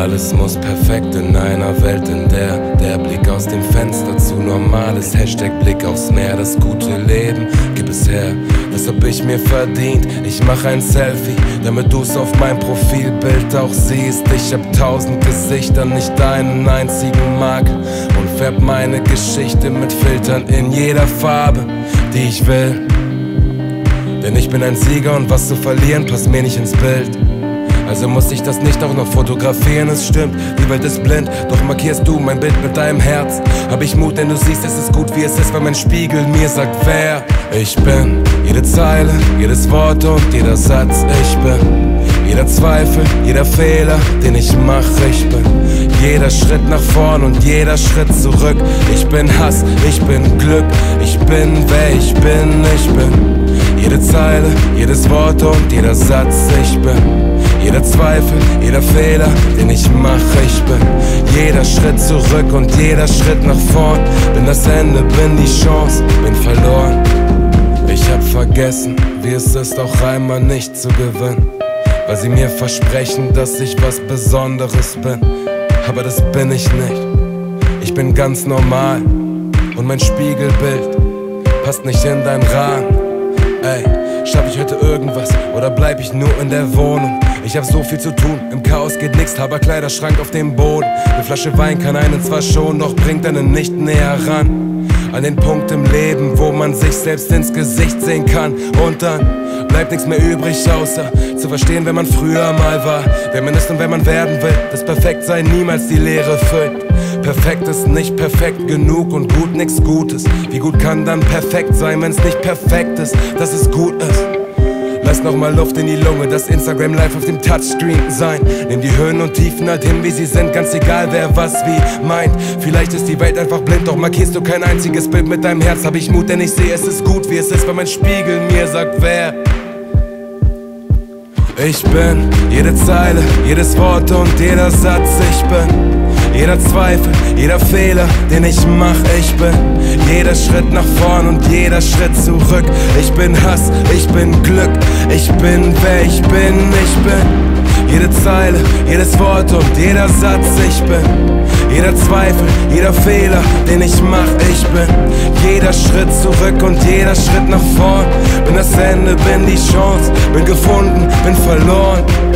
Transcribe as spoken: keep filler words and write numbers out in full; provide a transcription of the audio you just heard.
Alles muss perfekt in einer Welt, in der der Blick aus dem Fenster zu normal ist. Hashtag Blick aufs Meer, das gute Leben, gib es her, das hab ich mir verdient. Ich mach ein Selfie, damit du's auf mein Profilbild auch siehst. Ich hab tausend Gesichter, nicht einen einzigen Makel, und färb meine Geschichte mit Filtern in jeder Farbe, die ich will. Denn ich bin ein Sieger und was zu verlieren passt mir nicht ins Bild. Also muss ich das nicht auch noch fotografieren, es stimmt, die Welt ist blind, doch markierst du mein Bild mit deinem Herz. Hab ich Mut, denn du siehst, es ist gut wie es ist, weil mein Spiegel mir sagt, wer ich bin. Jede Zeile, jedes Wort und jeder Satz, ich bin. Jeder Zweifel, jeder Fehler, den ich mache, ich bin. Jeder Schritt nach vorn und jeder Schritt zurück. Ich bin Hass, ich bin Glück, ich bin wer ich bin, ich bin. Jede Zeile, jedes Wort und jeder Satz, ich bin. Jeder Zweifel, jeder Fehler, den ich mache, ich bin. Jeder Schritt zurück und jeder Schritt nach vorn. Bin das Ende, bin die Chance, bin verloren. Ich hab vergessen, wie es ist, auch einmal nicht zu gewinnen, weil sie mir versprechen, dass ich was Besonderes bin. Aber das bin ich nicht. Ich bin ganz normal und mein Spiegelbild passt nicht in dein Rahmen. Ey, schaff ich heute irgendwas oder bleib ich nur in der Wohnung? Ich hab so viel zu tun, im Chaos geht nix, aber Kleiderschrank auf dem Boden. Eine Flasche Wein kann einen zwar schon, doch bringt einen nicht näher ran an den Punkt im Leben, wo man sich selbst ins Gesicht sehen kann. Und dann bleibt nichts mehr übrig, außer zu verstehen, wer man früher mal war, wer man ist und wer man werden will. Das Perfektsein niemals die Leere füllt. Perfekt ist nicht perfekt genug und gut nix Gutes. Wie gut kann dann perfekt sein, wenn's nicht perfekt ist, dass es gut ist? Lass nochmal Luft in die Lunge, das Instagram live auf dem Touchscreen sein. Nimm die Höhen und Tiefen halt hin, wie sie sind, ganz egal wer was wie meint. Vielleicht ist die Welt einfach blind, doch markierst du kein einziges Bild mit deinem Herz. Hab ich Mut, denn ich sehe, es ist gut wie es ist, weil mein Spiegel mir sagt, wer ich bin. Jede Zeile, jedes Wort und jeder Satz, ich bin. Jeder Zweifel, jeder Fehler, den ich mach, ich bin. Jeder Schritt nach vorn und jeder Schritt zurück. Ich bin Hass, ich bin Glück, ich bin wer ich bin, ich bin. Jede Zeile, jedes Wort und jeder Satz, ich bin. Jeder Zweifel, jeder Fehler, den ich mach, ich bin. Jeder Schritt zurück und jeder Schritt nach vorn. Bin das Ende, bin die Chance, bin gefunden, bin verloren.